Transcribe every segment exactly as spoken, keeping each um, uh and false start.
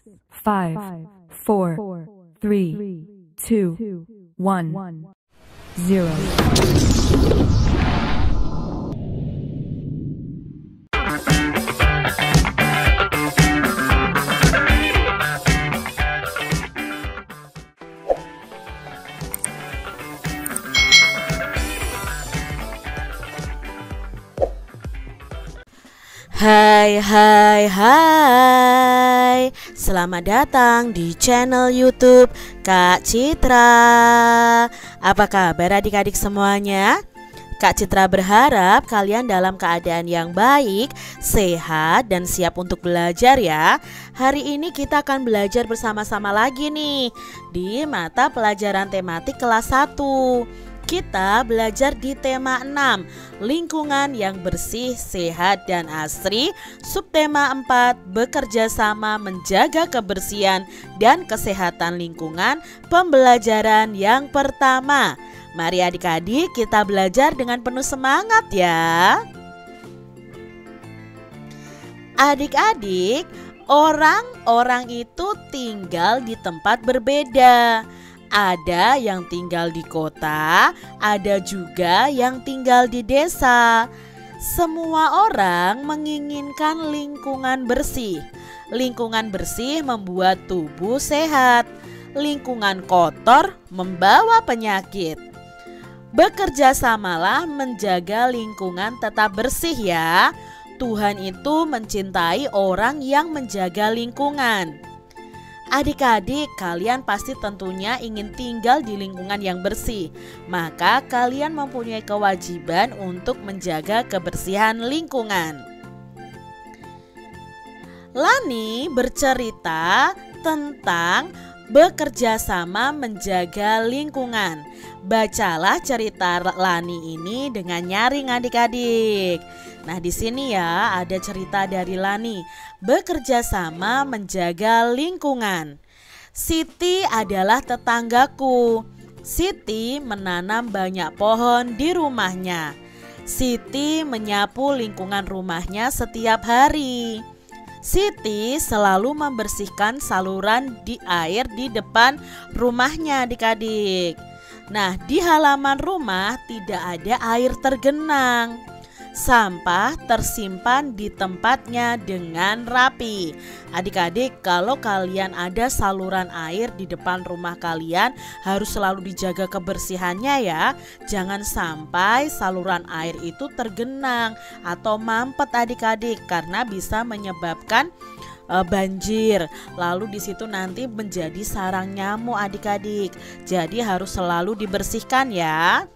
five, four, three, two, one, zero. Hai hai hai, selamat datang di channel YouTube Kak Citra. Apa kabar adik-adik semuanya? Kak Citra berharap kalian dalam keadaan yang baik, sehat, dan siap untuk belajar ya. Hari ini kita akan belajar bersama-sama lagi nih di mata pelajaran tematik kelas satu. Kita belajar di tema enam, lingkungan yang bersih, sehat, dan asri. Subtema empat, bekerja sama menjaga kebersihan dan kesehatan lingkungan. Pembelajaran yang pertama. Mari adik-adik kita belajar dengan penuh semangat ya. Adik-adik, orang-orang itu tinggal di tempat berbeda. Ada yang tinggal di kota, ada juga yang tinggal di desa. Semua orang menginginkan lingkungan bersih. Lingkungan bersih membuat tubuh sehat. Lingkungan kotor membawa penyakit. Bekerja samalah menjaga lingkungan tetap bersih ya. Tuhan itu mencintai orang yang menjaga lingkungan. Adik-adik, kalian pasti tentunya ingin tinggal di lingkungan yang bersih. Maka kalian mempunyai kewajiban untuk menjaga kebersihan lingkungan. Lani bercerita tentang bekerja sama menjaga lingkungan. Bacalah cerita Lani ini dengan nyaring adik-adik. Nah, di sini ya ada cerita dari Lani, bekerja sama menjaga lingkungan. Siti adalah tetanggaku. Siti menanam banyak pohon di rumahnya. Siti menyapu lingkungan rumahnya setiap hari. Siti selalu membersihkan saluran di air di depan rumahnya adik-adik. Nah, di halaman rumah tidak ada air tergenang. Sampah tersimpan di tempatnya dengan rapi. Adik-adik, kalau kalian ada saluran air di depan rumah kalian, harus selalu dijaga kebersihannya ya. Jangan sampai saluran air itu tergenang atau mampet adik-adik, karena bisa menyebabkan uh, banjir. Lalu di situ nanti menjadi sarang nyamuk adik-adik. Jadi harus selalu dibersihkan ya.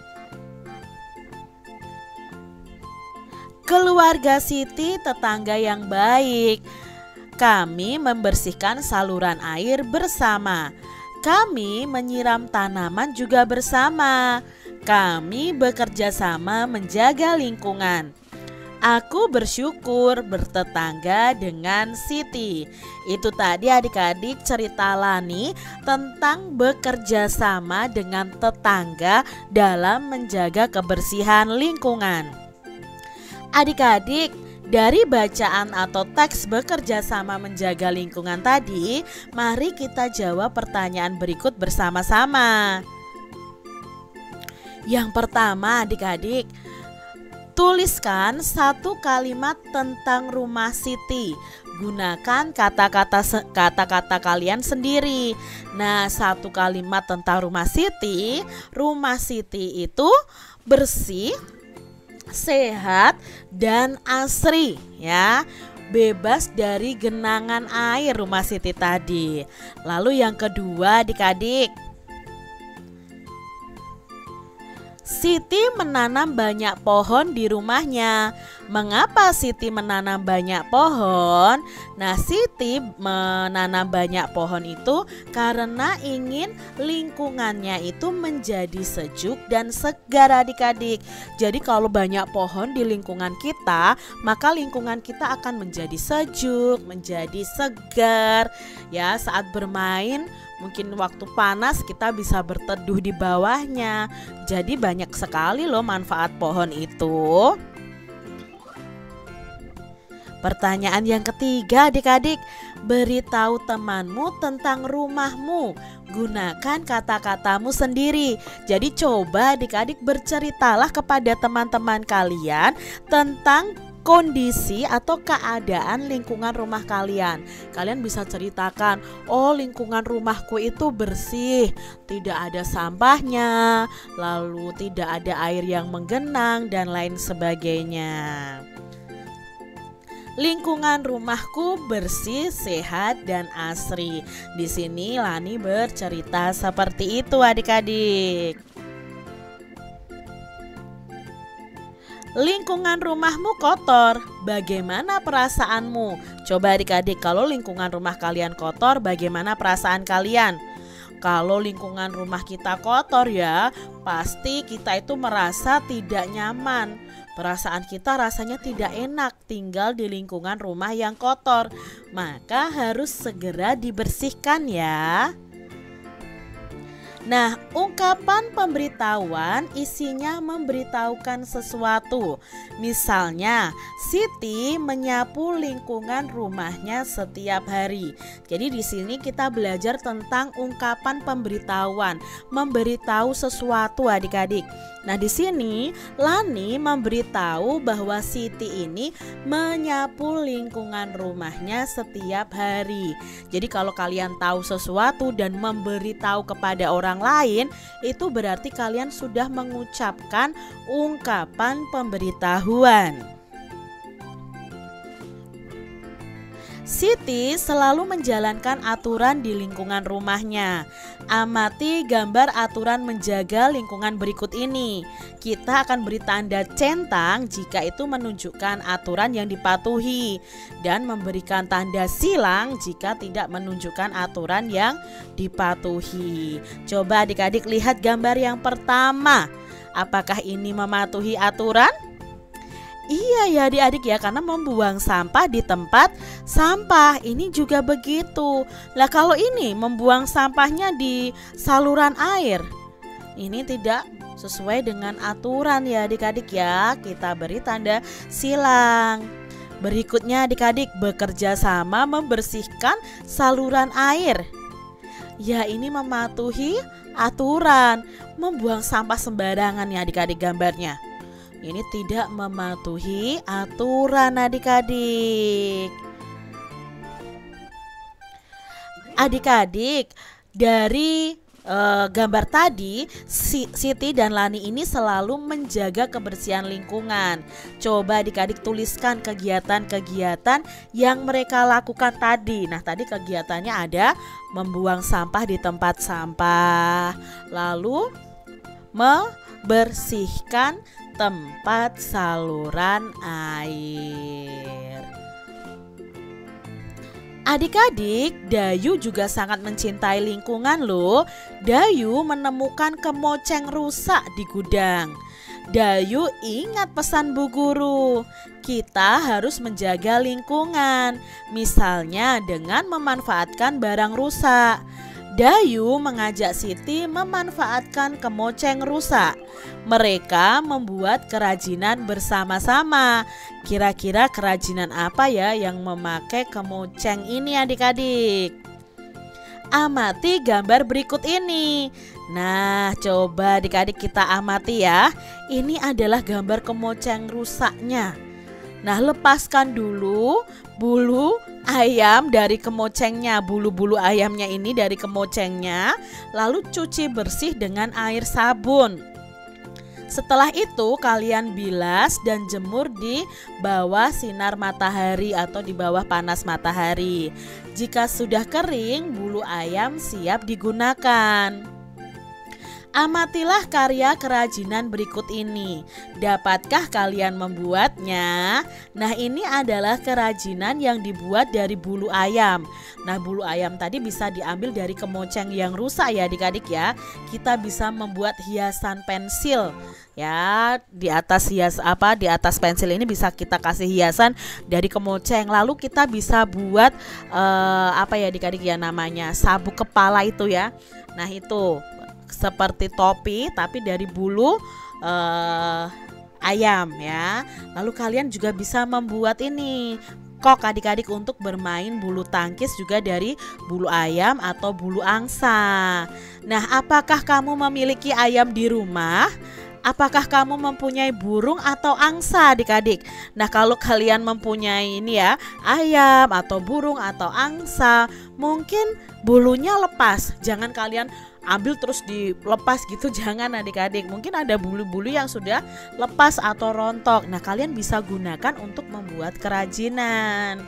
Keluarga Siti tetangga yang baik. Kami membersihkan saluran air bersama. Kami menyiram tanaman juga bersama. Kami bekerja sama menjaga lingkungan. Aku bersyukur bertetangga dengan Siti. Itu tadi adik-adik cerita Lani tentang bekerja sama dengan tetangga dalam menjaga kebersihan lingkungan. Adik-adik, dari bacaan atau teks bekerja sama menjaga lingkungan tadi, mari kita jawab pertanyaan berikut bersama-sama. Yang pertama adik-adik, tuliskan satu kalimat tentang rumah Siti. Gunakan kata-kata kata-kata kalian sendiri. Nah, satu kalimat tentang rumah Siti. Rumah Siti itu bersih, sehat, dan asri ya. Bebas dari genangan air rumah Siti tadi. Lalu yang kedua adik-adik, Siti menanam banyak pohon di rumahnya. Mengapa Siti menanam banyak pohon? Nah, Siti menanam banyak pohon itu karena ingin lingkungannya itu menjadi sejuk dan segar adik-adik. Jadi kalau banyak pohon di lingkungan kita, maka lingkungan kita akan menjadi sejuk, menjadi segar. Ya, saat bermain mungkin waktu panas kita bisa berteduh di bawahnya. Jadi banyak sekali loh manfaat pohon itu. Pertanyaan yang ketiga adik-adik, Beritahu temanmu tentang rumahmu. Gunakan kata-katamu sendiri. Jadi coba adik-adik berceritalah kepada teman-teman kalian tentang kondisi atau keadaan lingkungan rumah kalian. Kalian bisa ceritakan, oh lingkungan rumahku itu bersih, tidak ada sampahnya, lalu tidak ada air yang menggenang dan lain sebagainya. Lingkungan rumahku bersih, sehat, dan asri. Di sini Lani bercerita seperti itu adik-adik. Lingkungan rumahmu kotor, bagaimana perasaanmu? Coba adik-adik, kalau lingkungan rumah kalian kotor, bagaimana perasaan kalian? Kalau lingkungan rumah kita kotor ya, pasti kita itu merasa tidak nyaman. Perasaan kita rasanya tidak enak tinggal di lingkungan rumah yang kotor. Maka harus segera dibersihkan ya. Nah, ungkapan pemberitahuan isinya memberitahukan sesuatu. Misalnya, Siti menyapu lingkungan rumahnya setiap hari. Jadi di sini kita belajar tentang ungkapan pemberitahuan, memberitahu sesuatu adik-adik. Nah, di sini Lani memberitahu bahwa Siti ini menyapu lingkungan rumahnya setiap hari. Jadi kalau kalian tahu sesuatu dan memberitahu kepada orang lain, itu berarti kalian sudah mengucapkan ungkapan pemberitahuan. Siti selalu menjalankan aturan di lingkungan rumahnya. Amati gambar aturan menjaga lingkungan berikut ini. Kita akan beri tanda centang jika itu menunjukkan aturan yang dipatuhi, dan memberikan tanda silang jika tidak menunjukkan aturan yang dipatuhi. Coba adik-adik lihat gambar yang pertama. Apakah ini mematuhi aturan? Iya ya adik-adik ya, karena membuang sampah di tempat sampah. Ini juga begitu. Lah kalau ini membuang sampahnya di saluran air, ini tidak sesuai dengan aturan ya adik-adik ya. Kita beri tanda silang. Berikutnya adik-adik, bekerja sama membersihkan saluran air. Ya ini mematuhi aturan. Membuang sampah sembarangan ya adik-adik gambarnya. Ini tidak mematuhi aturan adik-adik. Adik-adik, dari e, gambar tadi, Siti dan Lani ini selalu menjaga kebersihan lingkungan. Coba adik-adik tuliskan kegiatan-kegiatan yang mereka lakukan tadi. Nah, tadi kegiatannya ada membuang sampah di tempat sampah, lalu membersihkan tempat saluran air. Adik-adik, Dayu juga sangat mencintai lingkungan loh. Dayu menemukan kemoceng rusak di gudang. Dayu ingat pesan Bu Guru, kita harus menjaga lingkungan, misalnya dengan memanfaatkan barang rusak. Dayu mengajak Siti memanfaatkan kemoceng rusak. Mereka membuat kerajinan bersama-sama. Kira-kira kerajinan apa ya yang memakai kemoceng ini adik-adik? Amati gambar berikut ini. Nah, coba adik-adik kita amati ya. Ini adalah gambar kemoceng rusaknya. Nah, lepaskan dulu bulu ayam dari kemocengnya, bulu-bulu ayamnya ini dari kemocengnya, lalu cuci bersih dengan air sabun. Setelah itu kalian bilas dan jemur di bawah sinar matahari atau di bawah panas matahari. Jika sudah kering, bulu ayam siap digunakan. Amatilah karya kerajinan berikut ini. Dapatkah kalian membuatnya? Nah, ini adalah kerajinan yang dibuat dari bulu ayam. Nah, bulu ayam tadi bisa diambil dari kemoceng yang rusak ya adik-adik ya. Kita bisa membuat hiasan pensil. Ya, di atas hias apa di atas pensil ini bisa kita kasih hiasan dari kemoceng. Lalu kita bisa buat uh, apa ya adik-adik ya namanya sabuk kepala itu ya. Nah, itu seperti topi tapi dari bulu uh, ayam ya. Lalu kalian juga bisa membuat ini cocok adik-adik untuk bermain bulu tangkis juga dari bulu ayam atau bulu angsa. Nah, apakah kamu memiliki ayam di rumah? Apakah kamu mempunyai burung atau angsa adik-adik? Nah, kalau kalian mempunyai ini ya, ayam atau burung atau angsa, mungkin bulunya lepas. Jangan kalian ambil terus dilepas gitu, jangan adik-adik. Mungkin ada bulu-bulu yang sudah lepas atau rontok. Nah, kalian bisa gunakan untuk membuat kerajinan.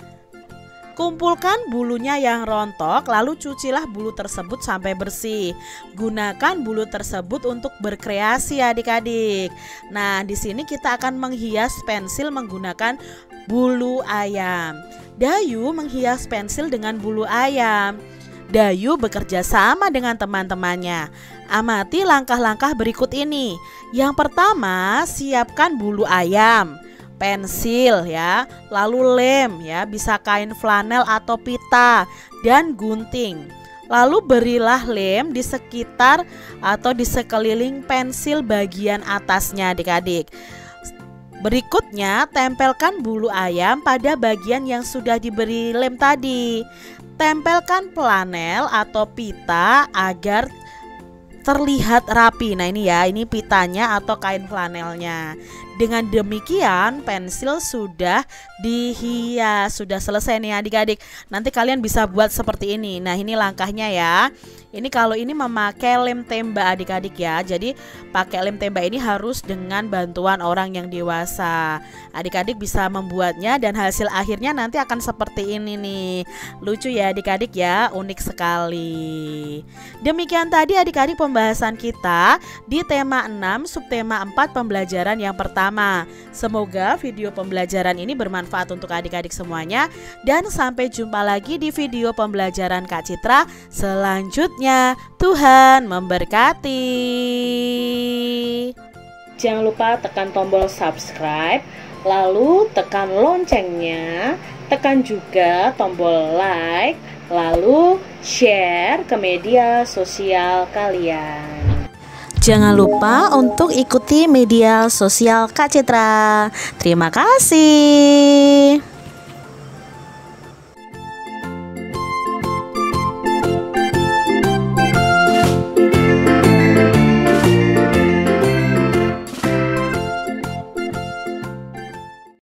Kumpulkan bulunya yang rontok, lalu cucilah bulu tersebut sampai bersih. Gunakan bulu tersebut untuk berkreasi adik-adik. Nah, di sini kita akan menghias pensil menggunakan bulu ayam. Dayu menghias pensil dengan bulu ayam. Dayu bekerja sama dengan teman-temannya. Amati langkah-langkah berikut ini. Yang pertama, siapkan bulu ayam, pensil ya, lalu lem ya, bisa kain flanel atau pita, dan gunting. Lalu berilah lem di sekitar atau di sekeliling pensil bagian atasnya adik-adik. Berikutnya, tempelkan bulu ayam pada bagian yang sudah diberi lem tadi. Tempelkan flanel atau pita agar terlihat rapi. Nah, ini ya, ini pitanya atau kain flanelnya. Dengan demikian pensil sudah dihias, sudah selesai nih adik-adik. Nanti kalian bisa buat seperti ini. Nah, ini langkahnya ya. Ini kalau ini memakai lem tembak adik-adik ya. Jadi pakai lem tembak ini harus dengan bantuan orang yang dewasa. Adik-adik bisa membuatnya dan hasil akhirnya nanti akan seperti ini nih. Lucu ya adik-adik ya, unik sekali. Demikian tadi adik-adik pembahasan kita di tema enam subtema empat pembelajaran yang pertama. Semoga video pembelajaran ini bermanfaat untuk adik-adik semuanya, dan sampai jumpa lagi di video pembelajaran Kak Citra selanjutnya. Tuhan memberkati. Jangan lupa tekan tombol subscribe, lalu tekan loncengnya, tekan juga tombol like, lalu share ke media sosial kalian. Jangan lupa untuk ikuti media sosial Kak Citra. Terima kasih.